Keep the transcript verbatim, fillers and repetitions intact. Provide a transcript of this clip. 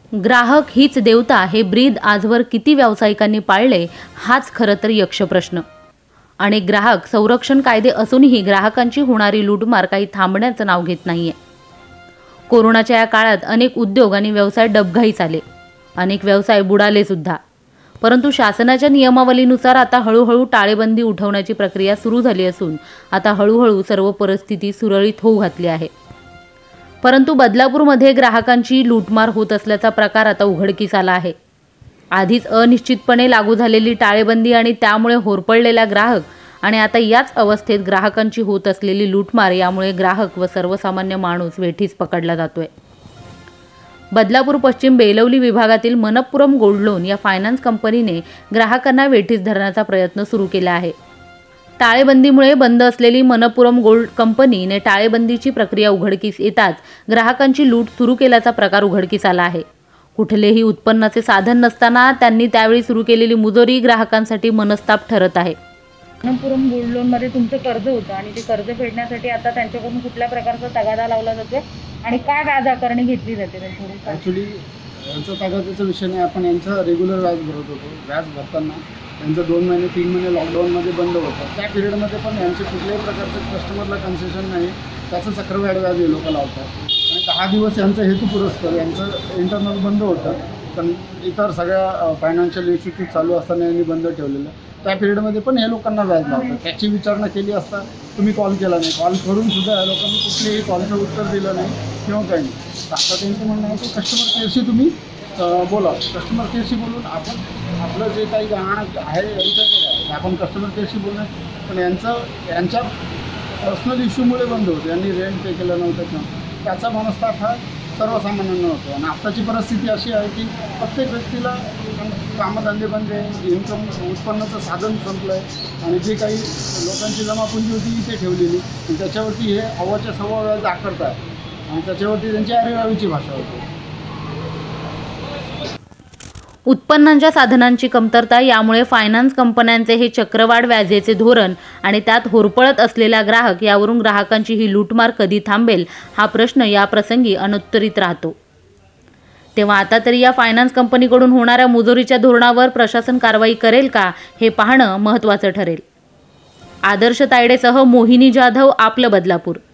ग्राहक हीच देवता हे ब्रीद आजवर किती व्यावसायिकांनी पाळले हाच खरं तर यक्षप्रश्न। अनेक ग्राहक संरक्षण कायदे असूनही ग्राहकांची होणारी लूटमार काही थांबण्याचं नाव घेत नाहीये। कोरोनाच्या या काळात अनेक उद्योग आणि व्यवसाय डबघाईस आले, अनेक व्यवसाय बुडाले सुद्धा। परंतु शासनाच्या नियमावलीनुसार आता हळूहळू टाळेबंदी उठवण्याची प्रक्रिया सुरू झाली असून आता हळूहळू सर्व परिस्थिती सुरळीत होऊ घातली आहे। परंतु बदलापूरमध्ये ग्राहकांची लूटमार होत असल्याचा प्रकार आता उघडकीस आला आहे। आधीच अनिश्चितपणे लागू झालेली टाळेबंदी आणि त्यामुळे होरपळलेला ग्राहक आणि आता याच अवस्थेत ग्राहकांची होत असलेली लूटमार यामुळे ग्राहक व सर्वसामान्य माणूस वेठीस पकडला जातोय। बदलापूर पश्चिम बेलवली विभागातील मनप्पुरम गोल्ड लोन या फायनान्स कंपनीने ग्राहकांना वेठीस धरण्याचा प्रयत्न सुरू केला आहे। टाळेबंदीमुळे बंद असलेली मनप्पुरम गोल्ड कंपनीने टाळेबंदीची प्रक्रिया उघडकीस येताच ग्राहकांची लूट सुरू केल्याचा प्रकार उघडकीस आला आहे। कुठलेही उत्पन्नाचे साधन नसताना त्यांनी त्यावेळी सुरू केलेली मुजोरी ग्राहकांसाठी मनस्ताप ठरत आहे। मनप्पुरम गोल्ड लोन मध्ये तुमचं कर्ज होतं आणि ते कर्ज फेडण्यासाठी आता त्यांच्याकडून कुठल्या प्रकारचा तगादा लावला जातो आणि काय व्याज आकारणी घेतली जाते? ॲक्च्युली यांचा तगाद्याचा विषय नाही, आपण यांचा रेग्युलर व्याज भरत होतो। व्याज भरताना यांचं दोन महिने तीन महिने लॉकडाऊनमध्ये बंद होतं, त्या पिरियडमध्ये पण यांचे कुठल्याही प्रकारचं कस्टमरला कन्सेशन नाही, त्याचं चक्रवाढ व्याज हे लोक लावतात। आणि दहा दिवस यांचा हेतू पुरस्कार यांचं इंटरनल बंद होतं, पण इतर सगळ्या फायनान्शियल इन्स्टिट्यूट चालू असताना यांनी बंद ठेवलेलं, त्या पिरियडमध्ये पण हे लोकांना व्याज लावतात। त्याची विचारणा केली असता तुम्ही कॉल केला नाही, कॉल करून सुद्धा या लोकांनी कुठलेही कॉलचं उत्तर दिलं नाही किंवा काही नाही। आता त्यांचं म्हणणं आहे की कस्टमर केअरशी तुम्ही बोला, कस्टमर केअरशी बोलून आपण आपलं जे काही गहाण आहे यांच्याकडे आहे आपण कस्टमर केअरशी बोलणं, पण यांचं यांच्या पर्सनल इश्यूमुळे बंद होतं। यांनी रेंट पे केलं नव्हतं किंवा त्याचा मनस्ताप हा सर्वसामान्यांना होतो। आणि आत्ताची परिस्थिती अशी आहे की प्रत्येक व्यक्तीला कामधंदे बंद आहे, इन्कम उत्पन्नाचं साधन संपलं आहे आणि जे काही लोकांची जमापुंजी होती इथे ठेवलेली त्याच्यावरती हे अव्वाच्या सव्वा व्याज आकारतात आणि त्याच्यावरती त्यांची अरेरावीची भाषा होते। उत्पन्नाच्या साधनांची कमतरता यामुळे फायनान्स कंपन्यांचे हे चक्रवाढ व्याजेचे धोरण आणि त्यात होरपळत असलेला ग्राहक यावरून ग्राहकांची ही लूटमार कधी थांबेल हा प्रश्न या प्रसंगी अनुत्तरित राहतो। तेव्हा आता तरी या फायनान्स कंपनीकडून होणाऱ्या मुजोरीच्या धोरणावर प्रशासन कारवाई करेल का हे पाहणं महत्त्वाचं ठरेल। आदर्श तायडेसह मोहिनी जाधव, आपलं बदलापूर।